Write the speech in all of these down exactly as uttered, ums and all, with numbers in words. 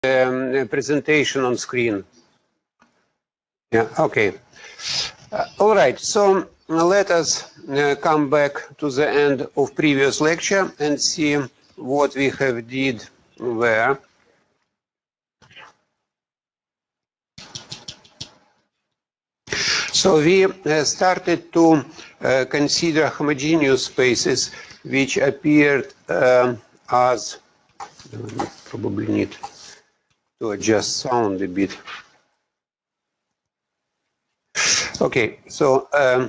um, presentation on screen. Yeah, okay. Uh, all right, so let us uh, come back to the end of previous lecture and see what we have did there. So we uh, started to uh, consider homogeneous spaces which appeared uh, as, probably need to adjust sound a bit. Okay, so um,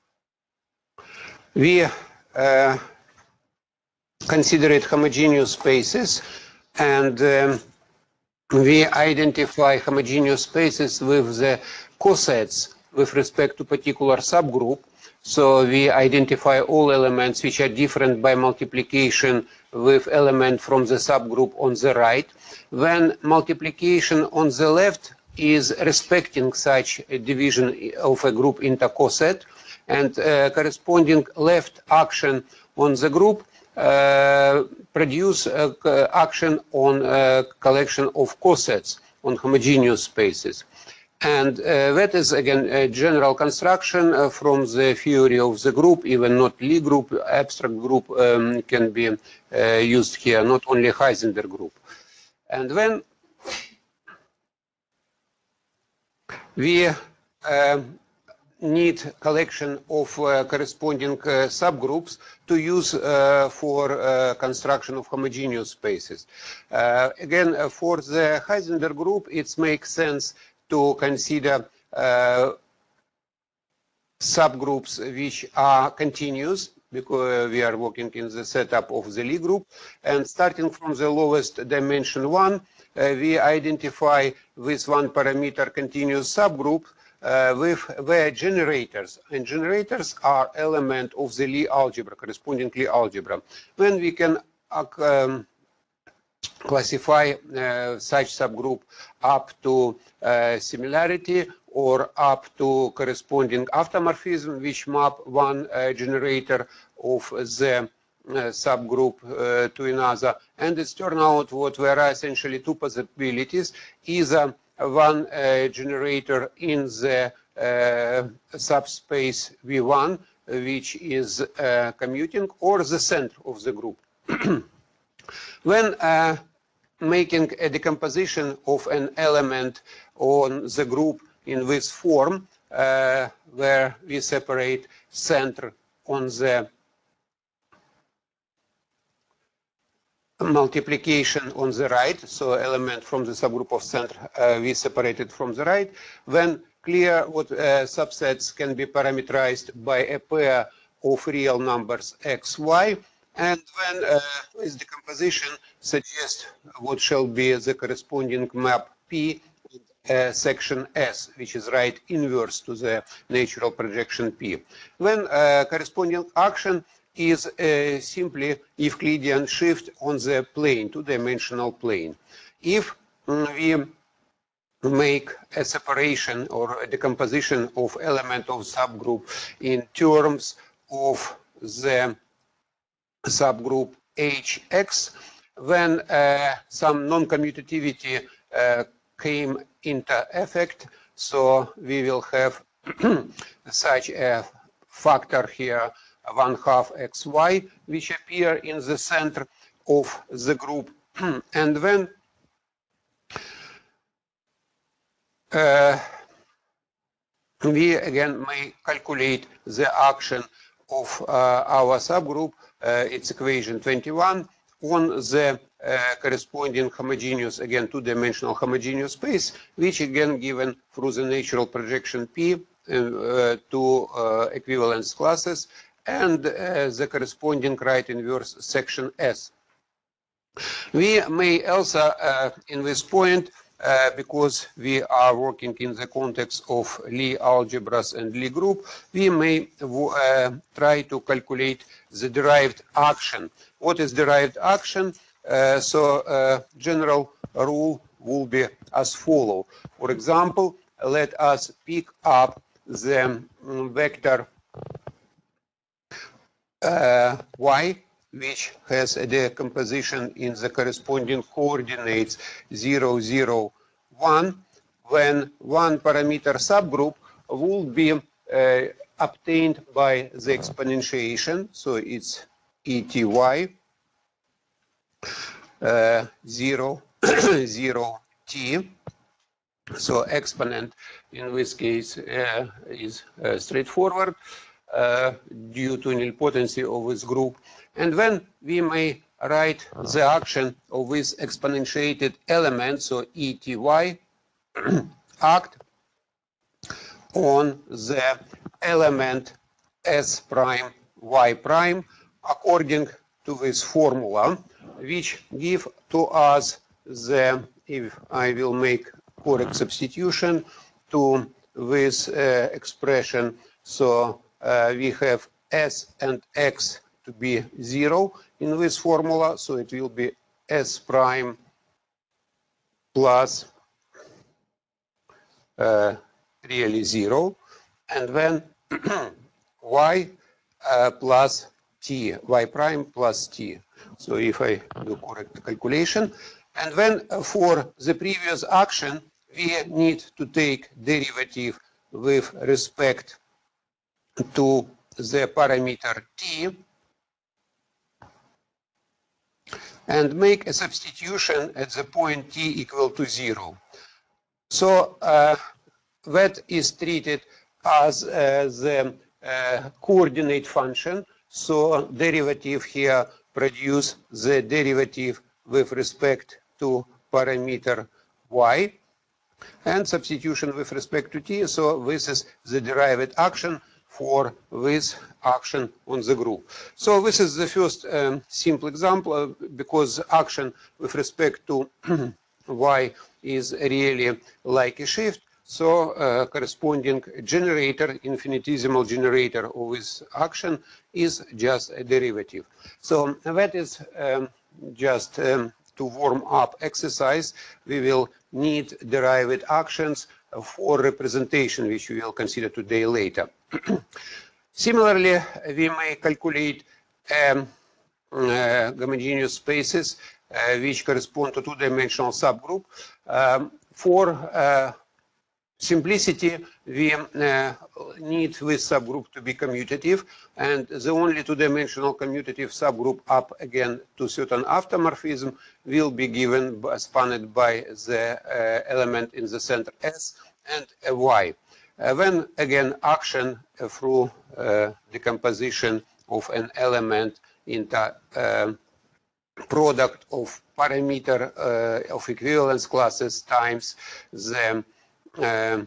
we uh, considered homogeneous spaces, and um, we identify homogeneous spaces with the cosets with respect to particular subgroup. So we identify all elements which are different by multiplication with element from the subgroup on the right. When multiplication on the left is respecting such a division of a group into coset, and uh, corresponding left action on the group uh, produce uh, action on a collection of cosets on homogeneous spaces. And uh, that is, again, a general construction uh, from the theory of the group. Even not Lie group, abstract group um, can be uh, used here, not only Heisenberg group. And when we uh, need collection of uh, corresponding uh, subgroups to use uh, for uh, construction of homogeneous spaces. Uh, again, uh, for the Heisenberg group, it makes sense to consider uh, subgroups which are continuous, because we are working in the setup of the Lie group, and starting from the lowest dimension one, uh, we identify with one parameter continuous subgroup uh, with their generators, and generators are element of the Lie algebra, corresponding Lie algebra. When we can uh, um, classify uh, such subgroup up to uh, similarity or up to corresponding automorphism, which map one uh, generator of the uh, subgroup uh, to another. And it's turned out what there are essentially two possibilities: either one uh, generator in the uh, subspace V one, which is uh, commuting, or the center of the group. When uh, making a decomposition of an element on the group in this form, uh, where we separate center on the multiplication on the right, so element from the subgroup of center uh, we separated from the right, then clear what uh, subsets can be parameterized by a pair of real numbers x, y, and when uh, this decomposition suggests what shall be the corresponding map P, uh, section S, which is right inverse to the natural projection P. When uh, corresponding action is uh, simply Euclidean shift on the plane, two-dimensional plane. If mm, we make a separation or a decomposition of element of subgroup in terms of the subgroup H X, when uh, some non-commutativity uh, came into effect, so we will have such a factor here, one half x y, which appear in the center of the group. And when uh, we again may calculate the action of uh, our subgroup, uh, it's equation twenty-one, on the uh, corresponding homogeneous, again, two-dimensional homogeneous space, which again given through the natural projection P uh, to uh, equivalence classes, and uh, the corresponding right inverse section S. We may also, uh, in this point, uh, because we are working in the context of Lie algebras and Lie group, we may uh, try to calculate the derived action. What is derived action? Uh, so uh, general rule will be as follow. For example, let us pick up the um, vector uh, y which has a decomposition in the corresponding coordinates zero, zero, one, when one parameter subgroup will be uh, obtained by the exponentiation. So it's ety uh, zero, zero t. So exponent in this case uh, is uh, straightforward uh, due to nilpotency of this group. And then we may write the action of this exponentiated element, so ety act on the element s prime y prime according to this formula, which give to us the, if I will make correct substitution to this uh, expression, so uh, we have s and x to be zero in this formula, so it will be s prime plus uh, really zero, and then y uh, plus t, y prime plus t. So if I do correct calculation, and then for the previous action, we need to take derivative with respect to the parameter t and make a substitution at the point t equal to zero. So uh, that is treated as uh, the uh, coordinate function. So derivative here produce the derivative with respect to parameter y, and substitution with respect to t. So this is the derived action for this action on the group. So this is the first um, simple example, uh, because action with respect to y is really like a shift. So uh, corresponding generator, infinitesimal generator of this action is just a derivative. So that is um, just um, to warm up exercise. We will need derived actions for representation, which we will consider today later. Similarly, we may calculate um, uh, homogeneous spaces uh, which correspond to two-dimensional subgroup. Um, for uh, simplicity, we uh, need this subgroup to be commutative, and the only two-dimensional commutative subgroup up again to certain automorphism will be given spanned by the uh, element in the center S and a Y. Uh, then again, action uh, through uh, decomposition of an element into uh, product of parameter uh, of equivalence classes times the uh,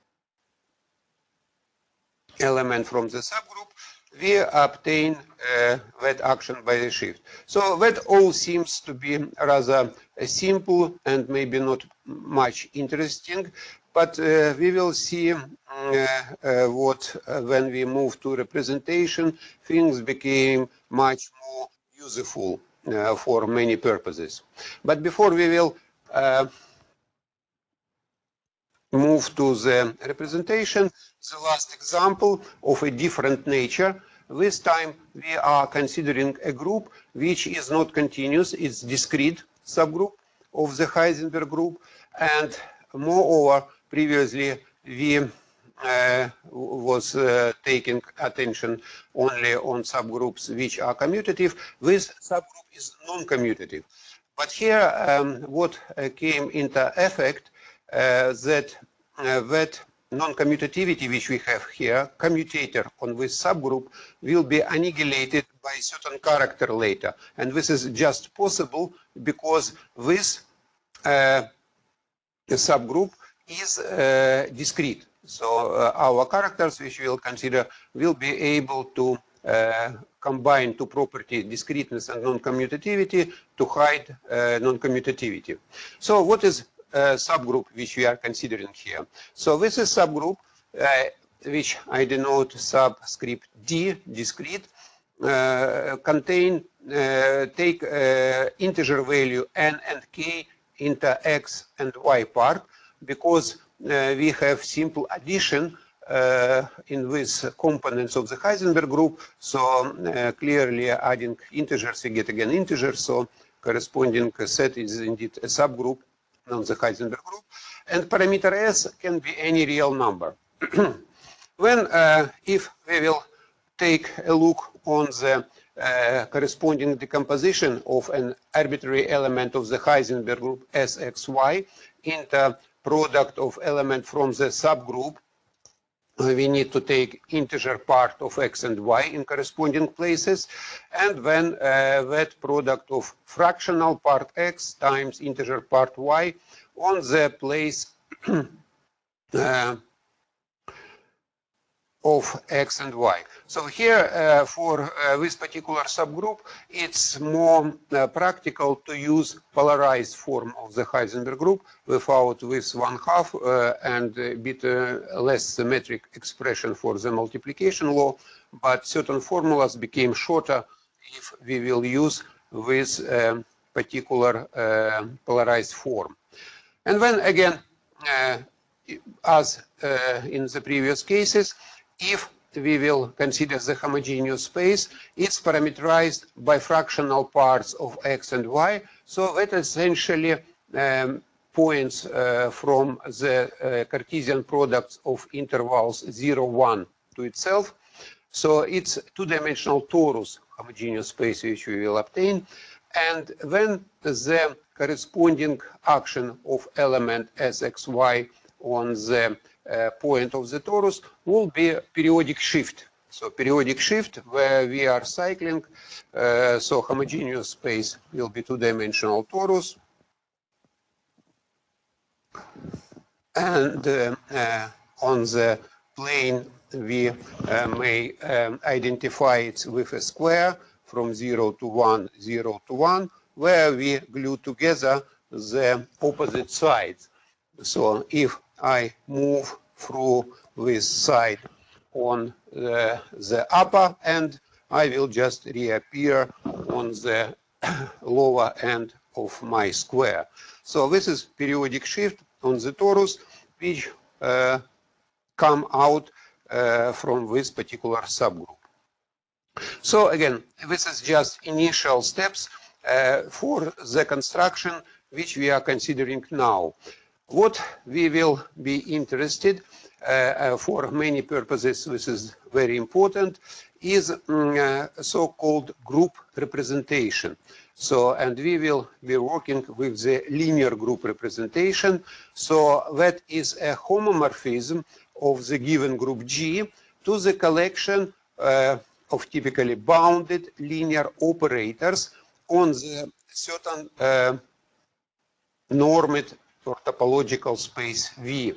element from the subgroup, we obtain uh, that action by the shift. So that all seems to be rather uh, simple and maybe not much interesting, but uh, we will see uh, uh, what uh, when we move to representation, things became much more useful uh, for many purposes. But before we will uh, move to the representation, the last example of a different nature. This time we are considering a group which is not continuous, it's discrete subgroup of the Heisenberg group, and moreover, previously we uh, was uh, taking attention only on subgroups which are commutative. This subgroup is non-commutative. But here um, what uh, came into effect uh, that uh, that non-commutativity which we have here, commutator on this subgroup, will be annihilated by certain character later. And this is just possible because this uh, subgroup is uh, discrete. So uh, our characters, which we will consider, will be able to uh, combine two properties, discreteness and non-commutativity, to hide uh, non-commutativity. So what is Uh, subgroup which we are considering here? So this is subgroup uh, which I denote subscript D, discrete, uh, contain, uh, take uh, integer value n and k into x and y part, because uh, we have simple addition uh, in with components of the Heisenberg group. So uh, clearly adding integers, we get again integers. So corresponding set is indeed a subgroup on the Heisenberg group. And parameter S can be any real number. When, uh, if we will take a look on the uh, corresponding decomposition of an arbitrary element of the Heisenberg group S X Y into product of element from the subgroup, we need to take integer part of X and Y in corresponding places, and when uh, that product of fractional part X times integer part Y on the place uh, of X and Y. So here uh, for uh, this particular subgroup, it's more uh, practical to use polarized form of the Heisenberg group without this one half uh, and a bit uh, less symmetric expression for the multiplication law, but certain formulas became shorter if we will use this uh, particular uh, polarized form. And then again, uh, as uh, in the previous cases, if we will consider the homogeneous space, it's parameterized by fractional parts of X and Y. So that essentially um, points uh, from the uh, Cartesian products of intervals zero, one to itself. So it's two-dimensional torus homogeneous space which we will obtain. And then the corresponding action of element S X Y on the uh, point of the torus will be a periodic shift. So periodic shift where we are cycling, uh, so homogeneous space will be two-dimensional torus. And uh, uh, on the plane we uh, may um, identify it with a square from zero to one, zero to one, where we glue together the opposite sides. So if I move through this side on the, the upper end, I will just reappear on the lower end of my square. So this is periodic shift on the torus, which uh, come out uh, from this particular subgroup. So again, this is just initial steps uh, for the construction which we are considering now. What we will be interested uh, uh, for many purposes, this is very important, is um, uh, so-called group representation. So, and we will be working with the linear group representation. So that is a homomorphism of the given group G to the collection uh, of typically bounded linear operators on the certain uh, normed or topological space V.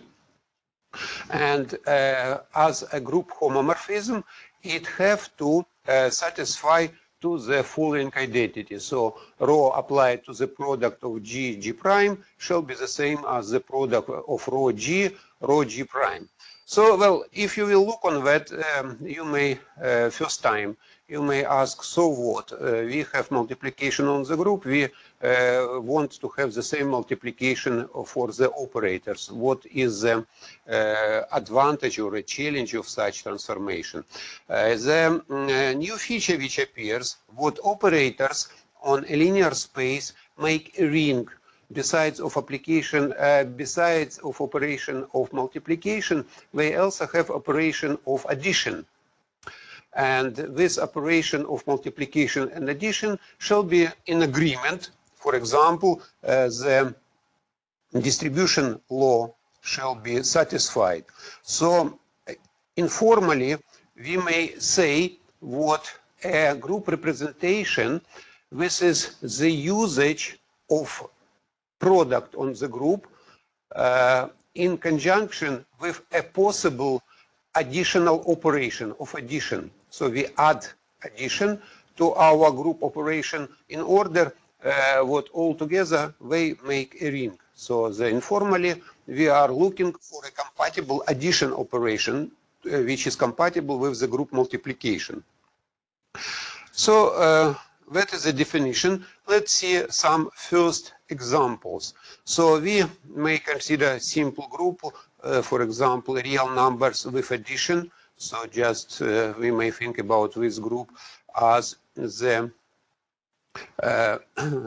And uh, as a group homomorphism, it have to uh, satisfy to the following identity. So rho applied to the product of G, G prime shall be the same as the product of rho G, rho G prime. So, well, if you will look on that, um, you may, uh, first time, you may ask, so what? Uh, we have multiplication on the group, we uh, want to have the same multiplication for the operators. What is the uh, advantage or a challenge of such transformation? Uh, the uh, new feature which appears, what operators on a linear space make a ring. Besides of application, uh, besides of operation of multiplication, they also have operation of addition. And this operation of multiplication and addition shall be in agreement. For example, uh, the distribution law shall be satisfied. So informally, we may say what a group representation, this is the usage of product on the group uh, in conjunction with a possible additional operation of addition. So we add addition to our group operation in order uh, what altogether they make a ring. So the informally we are looking for a compatible addition operation uh, which is compatible with the group multiplication. So uh, that is the definition. Let's see some first examples. So we may consider a simple group, uh, for example, real numbers with addition. So just uh, we may think about this group as the uh,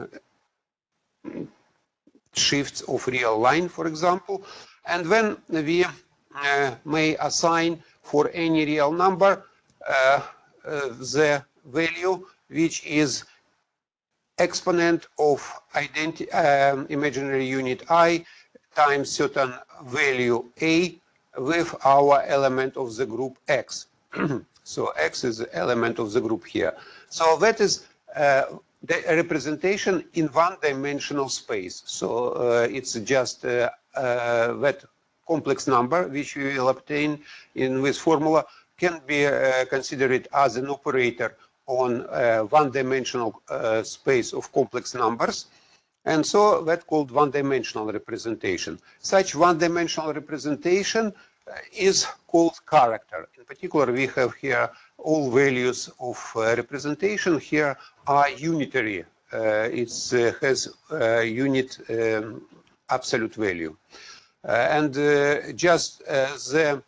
shifts of real line, for example. And when we uh, may assign for any real number uh, uh, the value which is exponent of identi um, imaginary unit I times certain value A with our element of the group X. So X is the element of the group here. So that is uh, the representation in one-dimensional space. So uh, it's just uh, uh, that complex number which we will obtain in this formula can be uh, considered as an operator on a one-dimensional uh, space of complex numbers. And so that's called one-dimensional representation. Such one-dimensional representation uh, is called character. In particular, we have here all values of uh, representation here are unitary. Uh, it uh, has uh, unit um, absolute value. Uh, and uh, just uh, the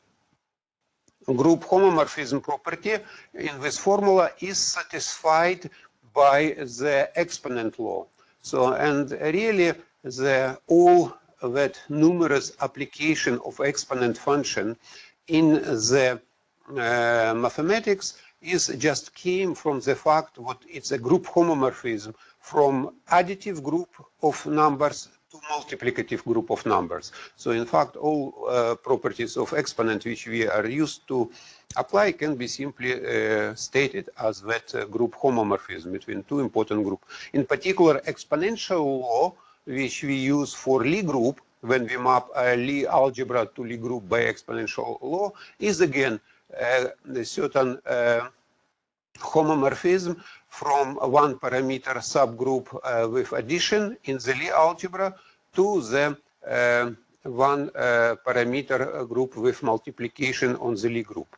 group homomorphism property in this formula is satisfied by the exponent law. So, and really the all that numerous application of exponent function in the uh, mathematics is just came from the fact that it's a group homomorphism from additive group of numbers to multiplicative group of numbers. So in fact, all uh, properties of exponent which we are used to apply can be simply uh, stated as that uh, group homomorphism between two important groups. In particular, exponential law, which we use for Lie group, when we map a Lie algebra to Lie group by exponential law, is again uh, a certain uh, homomorphism from one parameter subgroup uh, with addition in the Lie algebra to the uh, one uh, parameter group with multiplication on the Lie group.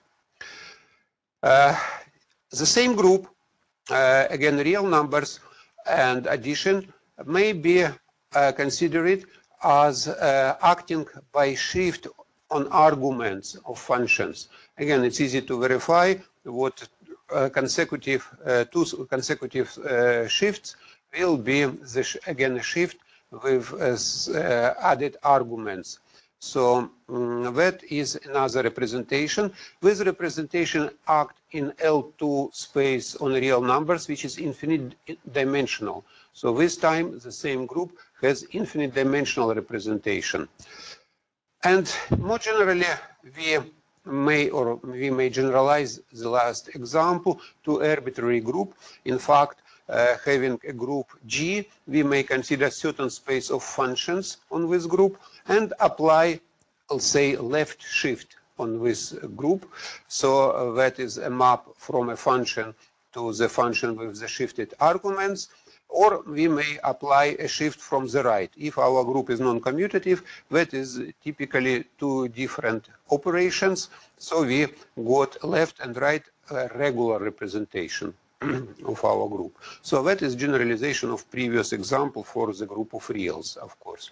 Uh, the same group, uh, again, real numbers and addition may be uh, considered as uh, acting by shift on arguments of functions. Again, it's easy to verify what uh, consecutive, uh, two consecutive uh, shifts will be, the sh again, a shift with uh, uh, added arguments. So um, that is another representation. This representation act in L two space on real numbers, which is infinite dimensional. So this time the same group has infinite dimensional representation. And more generally, we may or we may generalize the last example to arbitrary group. In fact, uh, having a group G, we may consider certain space of functions on this group and apply, I'll say, left shift on this group. So uh, that is a map from a function to the function with the shifted arguments. Or we may apply a shift from the right. If our group is non-commutative, that is typically two different operations. So we got left and right uh, regular representation of our group. So that is generalization of previous example for the group of reals, of course.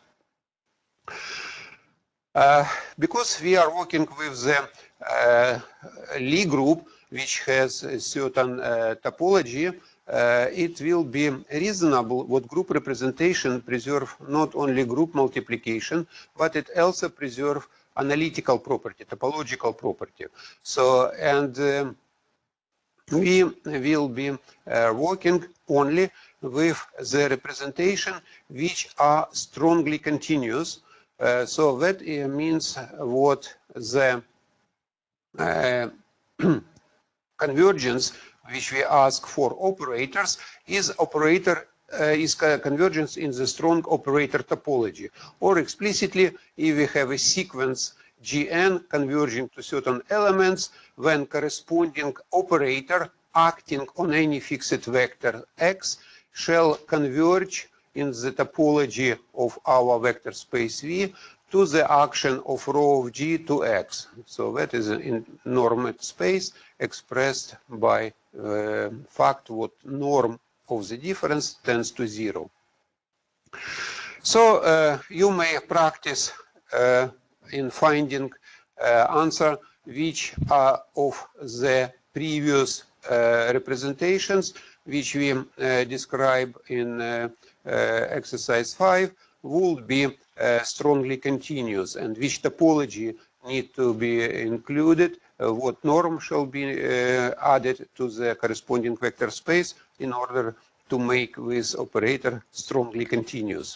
Uh, because we are working with the uh, Lie group, which has a certain uh, topology, Uh, it will be reasonable what group representation preserve not only group multiplication, but it also preserve analytical property, topological property. So, and uh, we will be uh, working only with the representation which are strongly continuous. Uh, so that uh, means what the uh, convergence which we ask for operators is operator uh, is convergence in the strong operator topology, or explicitly if we have a sequence Gn converging to certain elements when corresponding operator acting on any fixed vector x shall converge in the topology of our vector space V to the action of rho of G to X. So that is in normed space expressed by uh, fact what norm of the difference tends to zero. So uh, you may practice uh, in finding uh, answer which are of the previous uh, representations which we uh, describe in uh, uh, exercise five would be uh, strongly continuous, and which topology need to be included, uh, what norm shall be uh, added to the corresponding vector space in order to make this operator strongly continuous.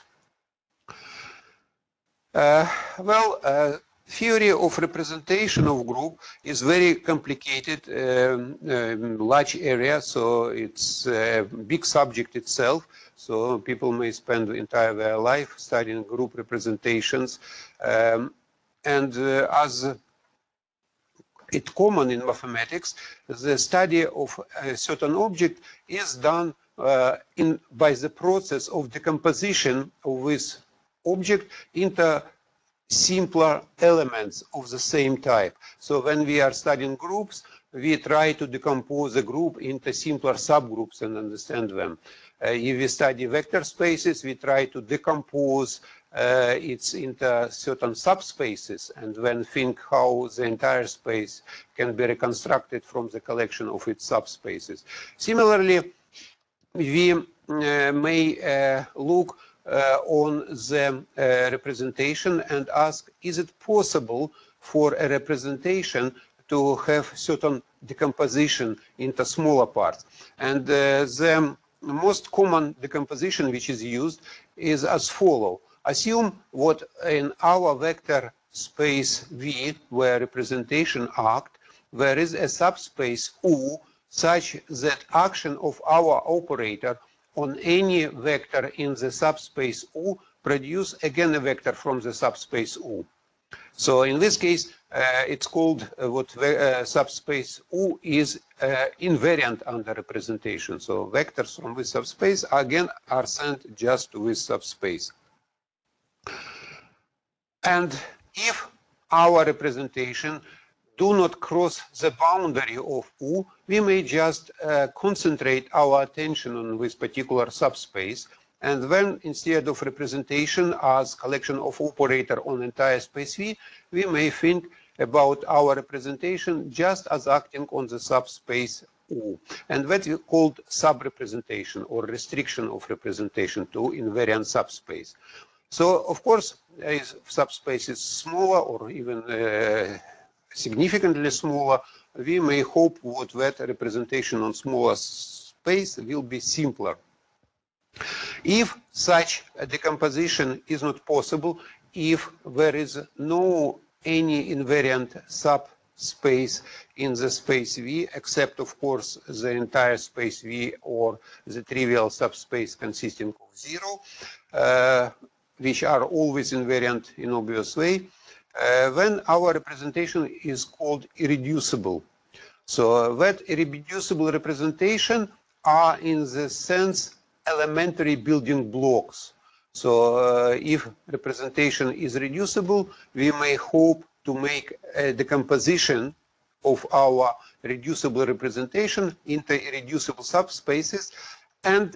Uh, well, uh, theory of representation of group is very complicated, um, um, large area, so it's a big subject itself. So people may spend the entire their life studying group representations. Um, and uh, as it's common in mathematics, the study of a certain object is done uh, in, by the process of decomposition of this object into simpler elements of the same type. So when we are studying groups, we try to decompose the group into simpler subgroups and understand them. Uh, if we study vector spaces, we try to decompose uh, it into certain subspaces, and then think how the entire space can be reconstructed from the collection of its subspaces. Similarly, we uh, may uh, look uh, on the uh, representation and ask, is it possible for a representation to have certain decomposition into smaller parts? And uh, the most common decomposition which is used is as follows. Assume what in our vector space V, where representation act, there is a subspace U such that action of our operator on any vector in the subspace U produce again a vector from the subspace U. So in this case, uh, it's called uh, what uh, subspace U is uh, invariant under representation. So vectors from this subspace again are sent just to this subspace. And if our representation do not cross the boundary of U, we may just uh, concentrate our attention on this particular subspace. And then instead of representation as collection of operator on entire space V, we may think about our representation just as acting on the subspace U. And that is called subrepresentation or restriction of representation to invariant subspace. So, of course, if subspace is smaller or even uh, significantly smaller, we may hope what that representation on smaller space will be simpler. If such a decomposition is not possible, if there is no any invariant subspace in the space V, except of course the entire space V or the trivial subspace consisting of zero, uh, which are always invariant in obvious way, uh, then our representation is called irreducible. So that irreducible representation are in the sense elementary building blocks. So uh, if representation is reducible, we may hope to make a decomposition of our reducible representation into irreducible subspaces and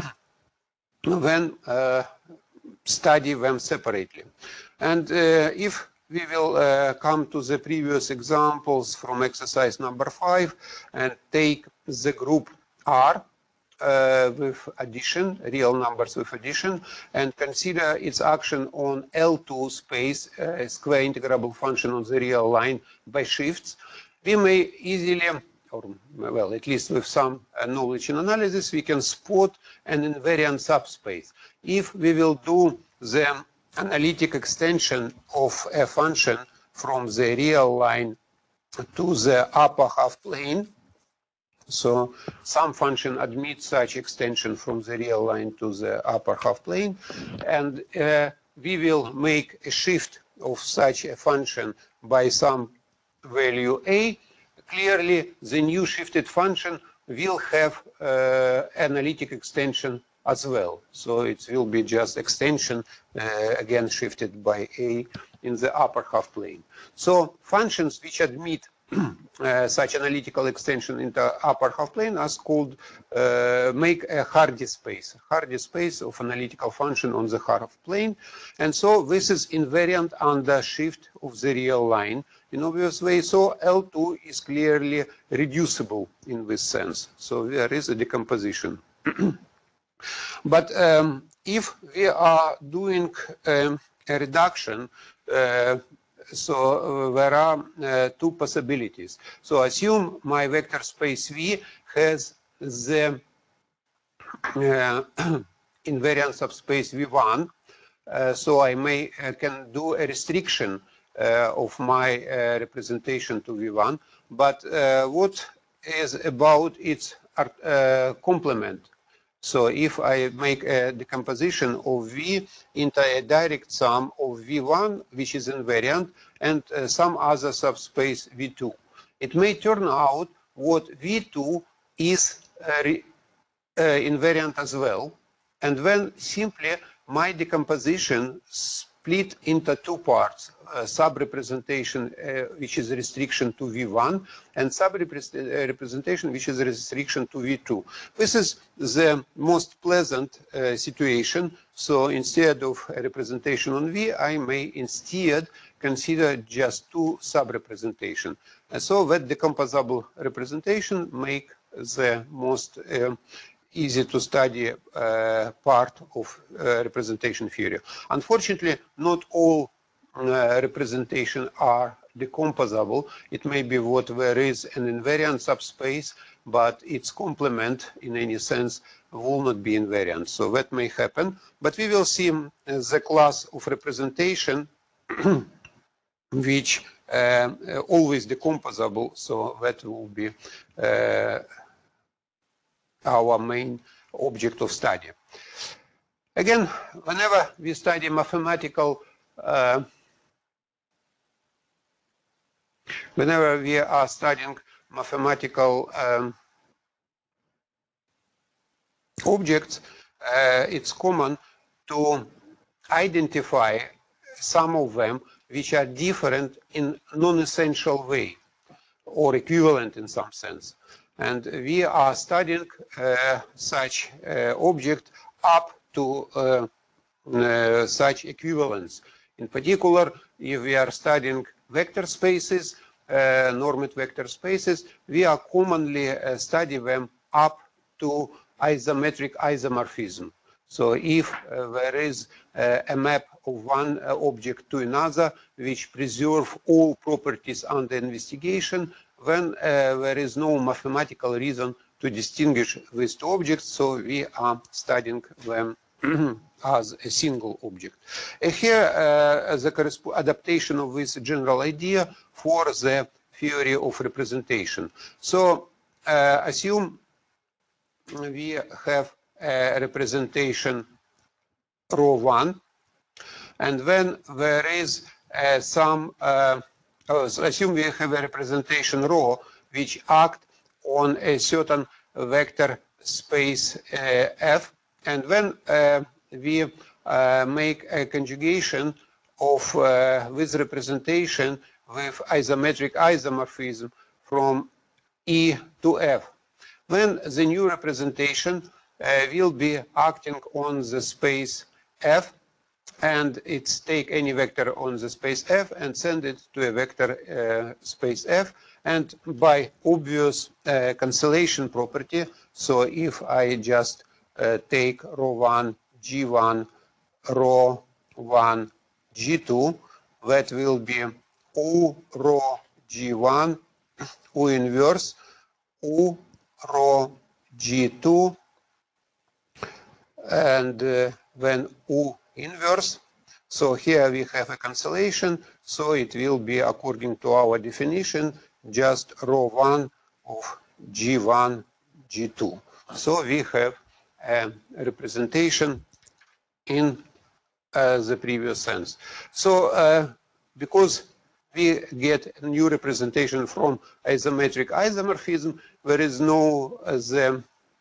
then uh, study them separately. And uh, if we will uh, come to the previous examples from exercise number five and take the group R, Uh, with addition, real numbers with addition, and consider its action on L two space, uh, a square integrable function on the real line by shifts, we may easily, or well, at least with some uh, knowledge in analysis, we can spot an invariant subspace. If we will do the analytic extension of a function from the real line to the upper half plane, so some function admits such extension from the real line to the upper half plane, and uh, we will make a shift of such a function by some value A. Clearly, the new shifted function will have uh, analytic extension as well. So it will be just extension, uh, again shifted by A in the upper half plane. So functions which admit uh, such analytical extension into upper half plane as called uh, make a Hardy space, Hardy space of analytical function on the half plane. And so this is invariant under shift of the real line in obvious way. So L two is clearly reducible in this sense. So there is a decomposition. But um, if we are doing um, a reduction, uh, so uh, there are uh, two possibilities. So assume my vector space V has the uh, invariant subspace V one. Uh, so I may uh, can do a restriction uh, of my uh, representation to V one. But uh, what is about its uh, complement? So if I make a decomposition of V into a direct sum of V one, which is invariant, and uh, some other subspace V two, it may turn out what V two is uh, re, uh, invariant as well. And then simply my decomposition split into two parts, uh, subrepresentation, uh, which is a restriction to V one, and subrepresentation, which is a restriction to V two. This is the most pleasant uh, situation. So instead of a representation on V, I may instead consider just two subrepresentation. And so that decomposable representation make the most uh, easy to study uh, part of uh, representation theory. Unfortunately, not all uh, representation are decomposable. It may be what there is an invariant subspace, but its complement in any sense will not be invariant. So that may happen. But we will see uh, the class of representation which uh, always decomposable. So that will be uh, our main object of study. Again, whenever we study mathematical, uh, whenever we are studying mathematical um, objects, uh, it's common to identify some of them which are different in non-essential way or equivalent in some sense. And we are studying uh, such uh, object up to uh, uh, such equivalence. In particular, if we are studying vector spaces, uh, normed vector spaces, we are commonly uh, study them up to isometric isomorphism. So if uh, there is uh, a map of one uh, object to another which preserve all properties under investigation, then uh, there is no mathematical reason to distinguish these two objects, so we are studying them as a single object. Uh, here, uh, the adaptation of this general idea for the theory of representation. So, uh, assume we have a representation rho one, and then there is uh, some uh, Oh, so assume we have a representation rho which act on a certain vector space uh, F, and when uh, we uh, make a conjugation of uh, this representation with isometric isomorphism from E to F, then the new representation uh, will be acting on the space F, and it's take any vector on the space F and send it to a vector uh, space F, and by obvious uh, cancellation property, so if I just uh, take rho one, G one, rho one, G two, that will be U rho G one, U inverse, U rho G two, and uh, then U inverse. So here we have a cancellation, so it will be, according to our definition, just rho one of G one, G two. So we have a representation in uh, the previous sense. So uh, because we get a new representation from isometric isomorphism, there is no uh, the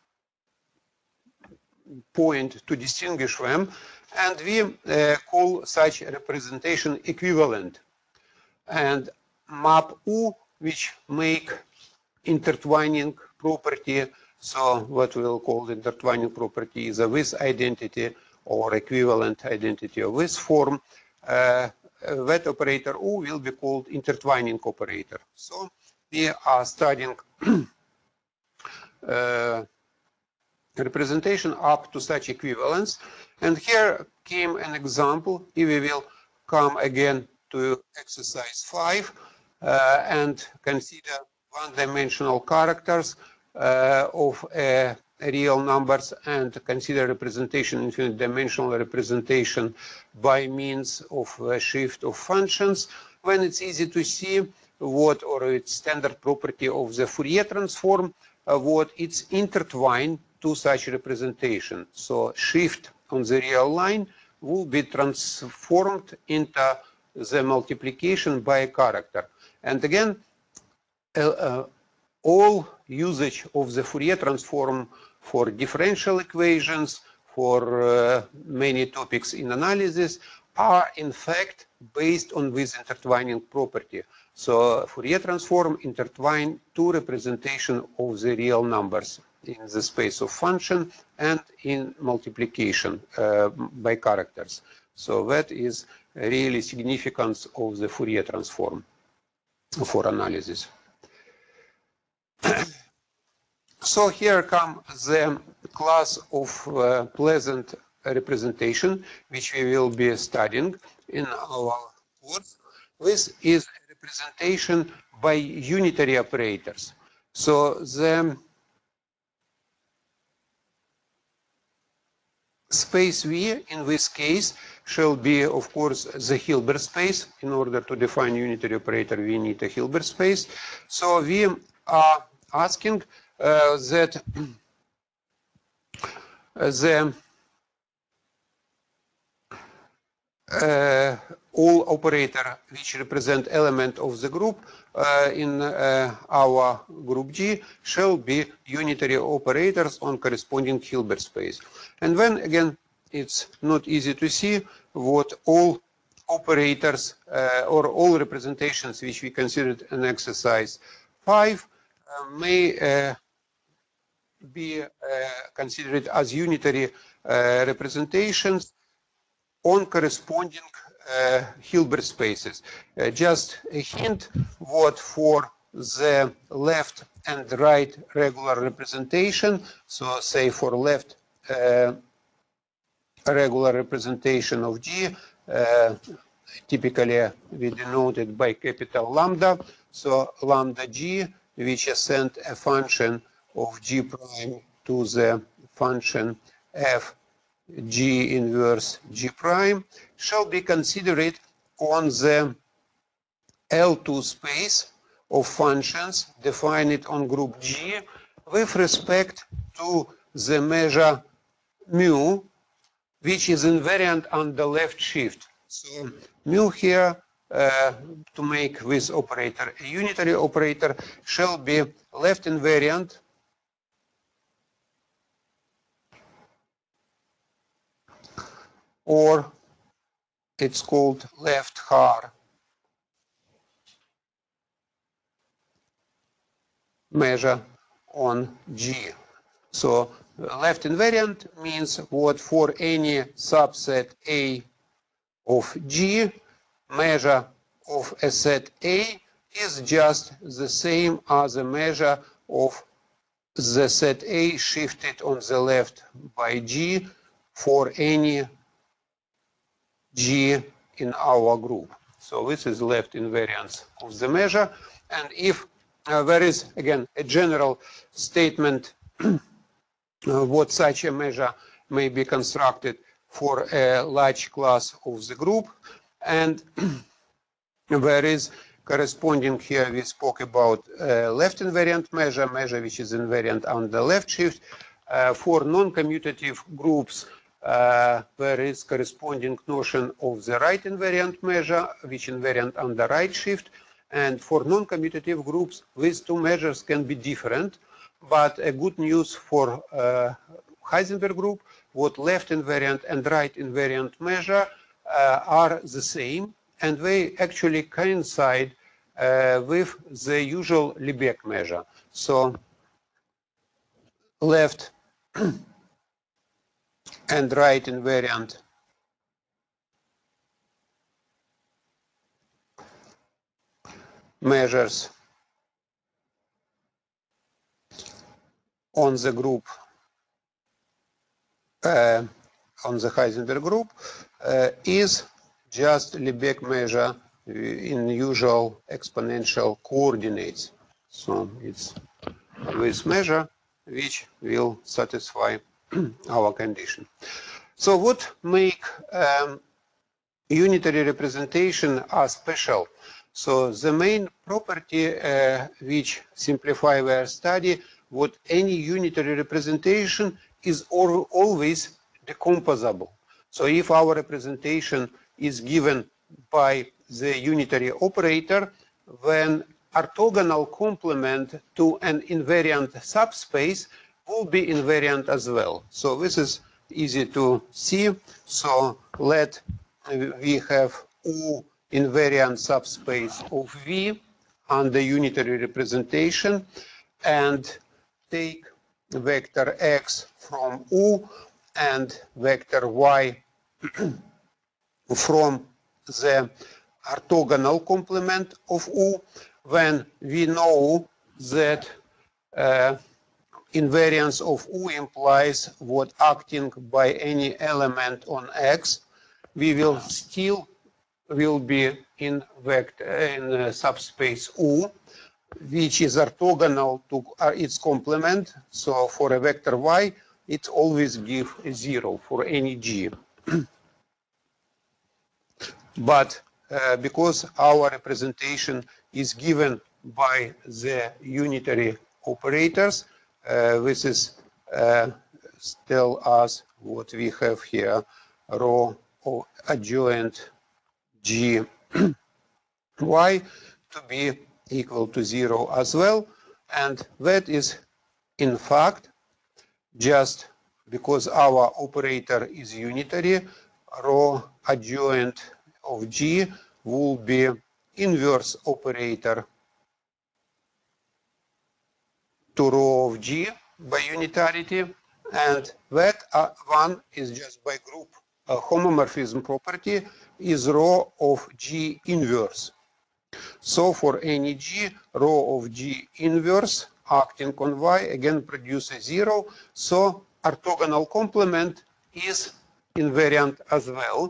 point to distinguish them, and we uh, call such representation equivalent. And map U which make intertwining property. So what we'll call the intertwining property is a with identity or equivalent identity of this form. Uh, that operator O will be called intertwining operator. So we are studying uh, representation up to such equivalence. And here came an example. If we will come again to exercise five uh, and consider one-dimensional characters uh, of uh, real numbers and consider representation, infinite dimensional representation by means of a shift of functions, when it's easy to see what, or its standard property of the Fourier transform, uh, what it's intertwined to such representation. So shift on the real line will be transformed into the multiplication by a character. And again, uh, uh, all usage of the Fourier transform for differential equations, for uh, many topics in analysis, are in fact based on this intertwining property. So Fourier transform intertwine two representation of the real numbers in the space of function and in multiplication uh, by characters. So that is really significance of the Fourier transform for analysis. So here come the class of uh, pleasant representation, which we will be studying in our course. This is a representation by unitary operators. So the space V in this case shall be, of course, the Hilbert space. In order to define unitary operator, we need a Hilbert space. So we are asking uh, that the uh, all operator which represent element of the group uh, in uh, our group G shall be unitary operators on corresponding Hilbert space. And then again, it's not easy to see what all operators uh, or all representations which we considered in exercise five uh, may uh, be uh, considered as unitary uh, representations on corresponding uh, Hilbert spaces. Uh, just a hint, what for the left and right regular representation, so say for left uh, regular representation of G, uh, typically we denote it by capital lambda, so lambda G, which ascend a function of G prime to the function f G inverse G prime, shall be considered on the L two space of functions defined on group G with respect to the measure mu, which is invariant on the left shift. So mu here, uh, to make this operator a unitary operator, shall be left invariant or it's called left Haar measure on G. So left invariant means what for any subset A of G, measure of a set A is just the same as a measure of the set A shifted on the left by G for any G in our group. So this is left invariance of the measure. And if uh, there is, again, a general statement uh, what such a measure may be constructed for a large class of the group, and there is corresponding here, we spoke about uh, left invariant measure, measure which is invariant on the left shift. Uh, for non-commutative groups, uh, there is corresponding notion of the right invariant measure, which invariant on the right shift. And for non-commutative groups, these two measures can be different. But a good news for uh, Heisenberg group, what left invariant and right invariant measure uh, are the same, and they actually coincide uh, with the usual Lebesgue measure. So left and right invariant measures on the group, uh, on the Heisenberg group, uh, is just Lebesgue measure in usual exponential coordinates. So it's this measure which will satisfy our condition. So what make um, unitary representation are special? So the main property uh, which simplify our study, what any unitary representation is al always decomposable. So if our representation is given by the unitary operator, then orthogonal complement to an invariant subspace will be invariant as well. So this is easy to see. So let we have U invariant subspace of V under unitary representation and take vector X from U and vector Y from the orthogonal complement of U, when we know that uh, invariance of U implies what acting by any element on X, we will still will be in vector in uh, subspace U, which is orthogonal to uh, its complement. So for a vector Y, it always gives zero for any G. But uh, because our representation is given by the unitary operators, uh, this is uh, tell us what we have here, rho of adjoint G Y to be equal to zero as well. And that is, in fact, just because our operator is unitary, rho adjoint of G will be inverse operator to rho of G by unitarity, and that uh, one is just by group uh, homomorphism property is rho of G inverse. So for any G, rho of G inverse acting on Y again produces zero. So orthogonal complement is invariant as well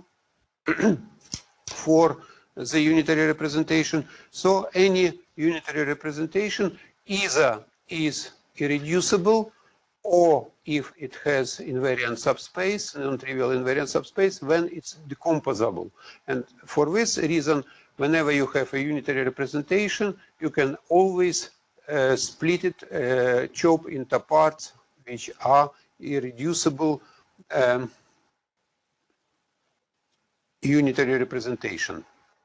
for the unitary representation. So any unitary representation either is irreducible, or if it has invariant subspace, non-trivial invariant subspace, then it's decomposable. And for this reason, whenever you have a unitary representation, you can always uh, split it, uh, chop into parts which are irreducible um, unitary representation.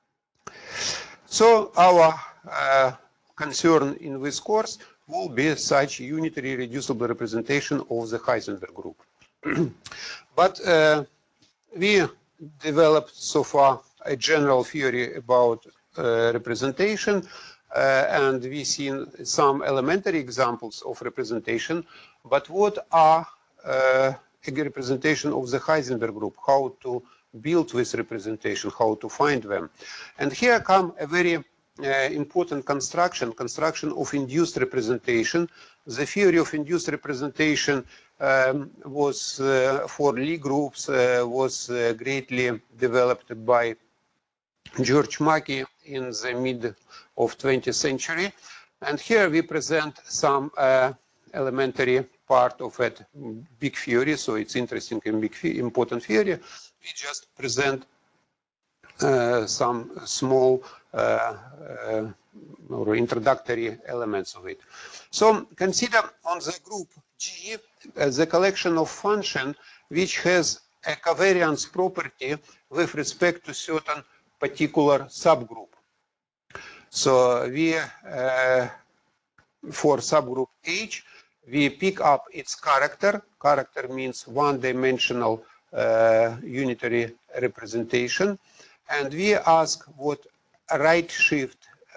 So our uh, concern in this course will be such unitary reducible representation of the Heisenberg group. But uh, we developed so far a general theory about uh, representation, uh, and we've seen some elementary examples of representation. But what are uh, a representation of the Heisenberg group? How to build this representation, how to find them? And here come a very uh, important construction, construction of induced representation. The theory of induced representation um, was, uh, for Lie groups, uh, was uh, greatly developed by George Mackey in the mid of twentieth century. And here we present some uh, elementary part of that big theory, so it's interesting and big, important theory. We just present uh, some small uh, uh, or introductory elements of it. So consider on the group G as a collection of functions which has a covariance property with respect to certain particular subgroup. So we, uh, for subgroup H, we pick up its character. Character means one-dimensional uh, unitary representation. And we ask what right shift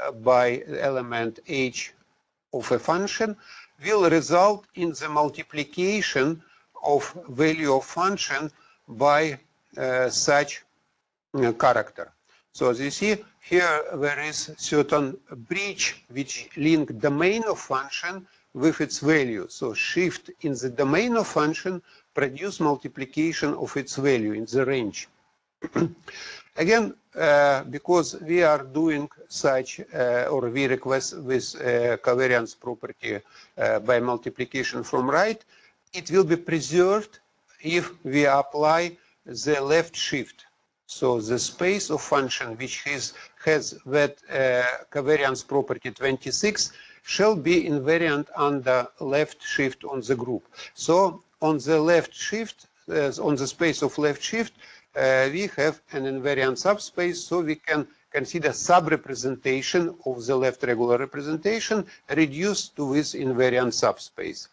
by element h of a function will result in the multiplication of value of function by uh, such uh, character. So as you see, here there is certain bridge which link domain of function with its value. So shift in the domain of function produce multiplication of its value in the range. Again, uh, because we are doing such, uh, or we request with uh, covariance property uh, by multiplication from right, it will be preserved if we apply the left shift. So the space of function which is, has that uh, covariance property twenty-six shall be invariant under left shift on the group. So on the left shift, uh, on the space of left shift, uh, we have an invariant subspace, so we can consider subrepresentation of the left regular representation reduced to this invariant subspace.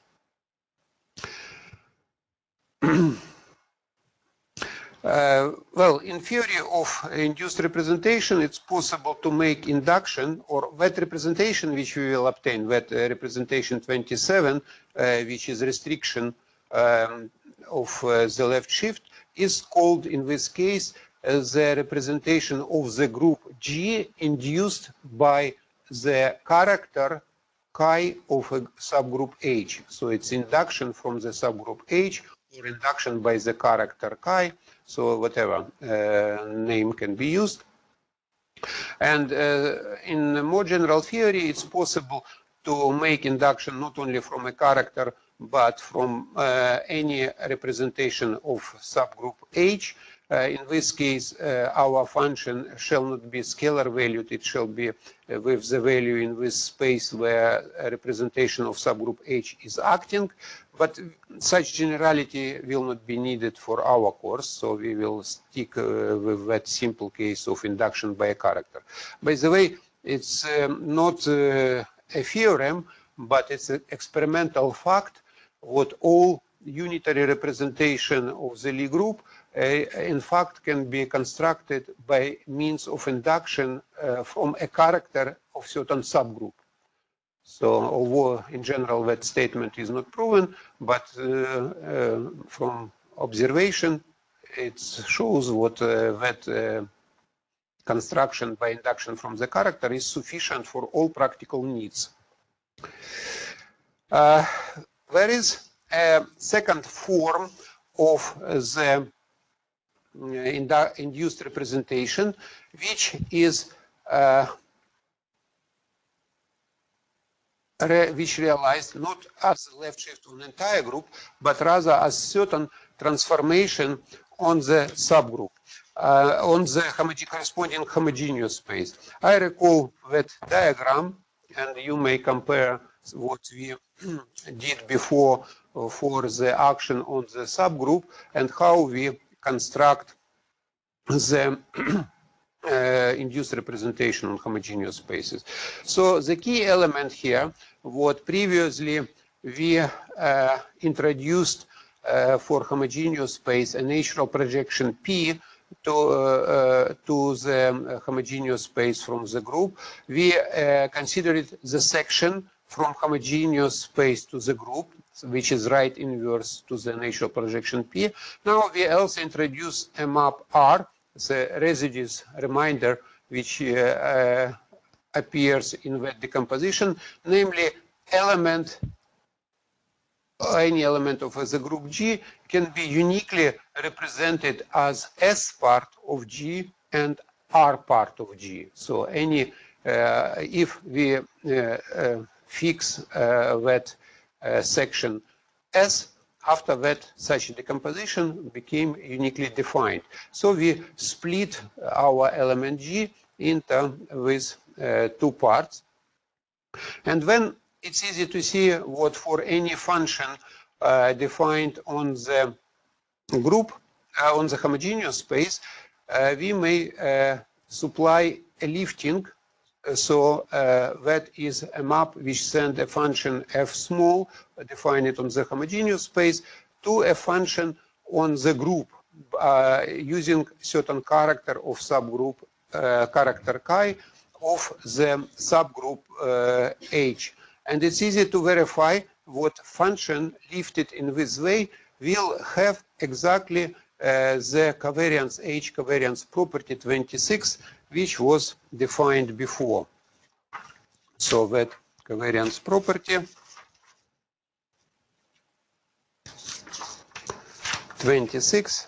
Uh, well, in theory of induced representation, it's possible to make induction, or that representation which we will obtain, that uh, representation twenty-seven, uh, which is restriction um, of uh, the left shift, is called in this case uh, the representation of the group G induced by the character chi of a subgroup H. So it's induction from the subgroup H, or induction by the character chi. So whatever uh, name can be used. And uh, in more general theory, it's possible to make induction not only from a character, but from uh, any representation of subgroup H. Uh, in this case, uh, our function shall not be scalar valued, it shall be uh, with the value in this space where a representation of subgroup H is acting, but such generality will not be needed for our course, so we will stick uh, with that simple case of induction by a character. By the way, it's um, not uh, a theorem, but it's an experimental fact what all unitary representation of the Lie group uh, in fact can be constructed by means of induction uh, from a character of certain subgroup. So although in general that statement is not proven, but uh, uh, from observation it shows what uh, that uh, construction by induction from the character is sufficient for all practical needs. Uh, there is a second form of the uh, induced representation, which is uh, re which realized not as left shift on entire group, but rather as certain transformation on the subgroup, uh, on the homoge corresponding homogeneous space. I recall that diagram, and you may compare what we did before for the action on the subgroup and how we construct the uh, induced representation on homogeneous spaces. So the key element here, what previously we uh, introduced uh, for homogeneous space a natural projection P to, uh, uh, to the homogeneous space from the group, we uh, considered the section from homogeneous space to the group, which is right inverse to the natural projection P. Now we also introduce a map R, the residues reminder, which uh, uh, appears in that decomposition, namely element, any element of the group G can be uniquely represented as S part of G and R part of G. So any, uh, if we uh, uh, fix uh, that uh, section S, after that such decomposition became uniquely defined. So we split our element G into with uh, two parts. And then it's easy to see what for any function uh, defined on the group, uh, on the homogeneous space, uh, we may uh, supply a lifting. So uh, that is a map which sends a function f small, define it on the homogeneous space, to a function on the group uh, using certain character of subgroup uh, character chi of the subgroup uh, H. And it's easy to verify what function lifted in this way will have exactly uh, the covariance H covariance property twenty-six, which was defined before. So that covariance property twenty-six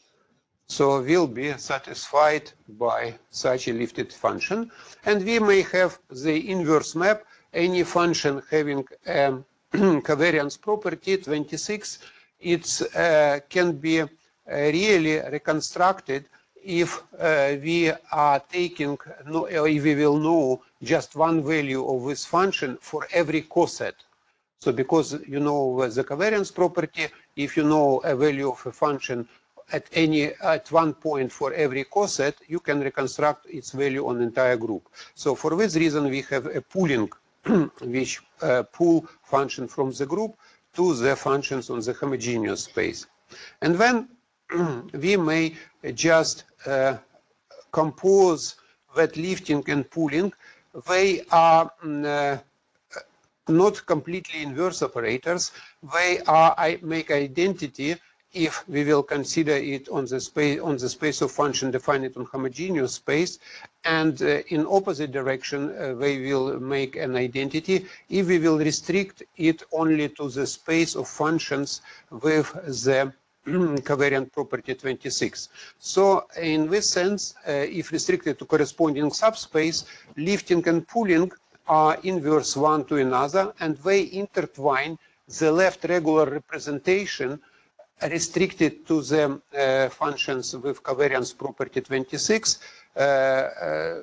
so will be satisfied by such a lifted function. And we may have the inverse map, any function having a covariance property twenty-six, it uh, can be uh, really reconstructed if uh, we are taking, no, if we will know just one value of this function for every coset. So because you know the covariance property, if you know a value of a function at any at one point for every coset, you can reconstruct its value on the entire group. So for this reason, we have a pooling, which uh, pull function from the group to the functions on the homogeneous space. And then we may just uh, compose that lifting and pooling. They are uh, not completely inverse operators. They are I make identity if we will consider it on the space on the space of function defined on homogeneous space, and uh, in opposite direction uh, they will make an identity if we will restrict it only to the space of functions with the covariant property twenty-six. So in this sense, uh, if restricted to corresponding subspace, lifting and pooling are inverse one to another, and they intertwine the left regular representation restricted to the uh, functions with covariance property twenty-six uh, uh,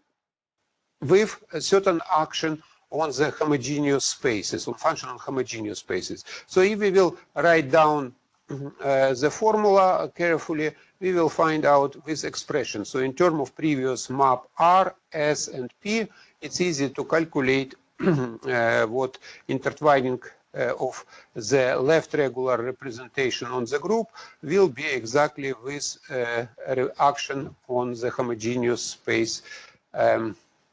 with a certain action on the homogeneous spaces, on function on homogeneous spaces. So if we will write down uh, the formula carefully, we will find out this expression. So in terms of previous map R, S, and P, it's easy to calculate uh, what intertwining uh, of the left regular representation on the group will be exactly this uh, reaction on the homogeneous space, um,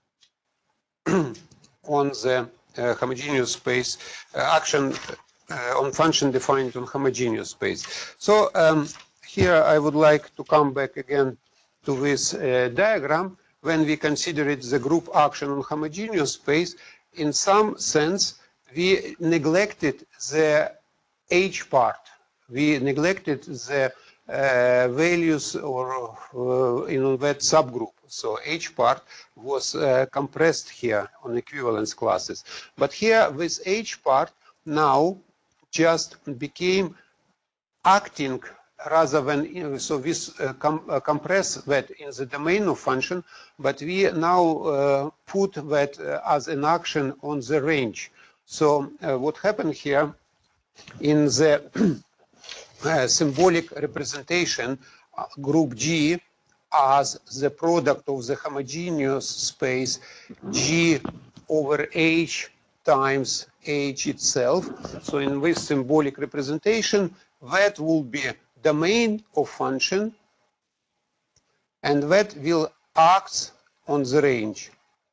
on the uh, homogeneous space uh, action uh, on function defined on homogeneous space. So um, here I would like to come back again to this uh, diagram. When we consider it the group action on homogeneous space, in some sense, we neglected the H part. We neglected the uh, values or uh, in that subgroup. So H part was uh, compressed here on equivalence classes. But here, this H part now just became acting rather than, so we uh, com uh, compress that in the domain of function, but we now uh, put that uh, as an action on the range. So uh, what happened here in the uh, symbolic representation, uh, group G as the product of the homogeneous space G over H times H itself. So in this symbolic representation, that will be domain of function, and that will act on the range.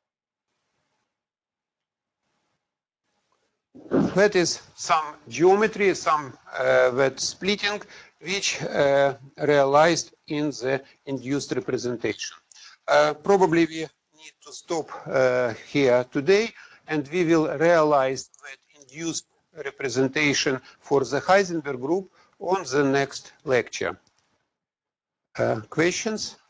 That is some geometry, some uh, that splitting, which uh, realized in the induced representation. Uh, probably we need to stop uh, here today, and we will realize that induced representation for the Heisenberg group on the next lecture. Uh, questions?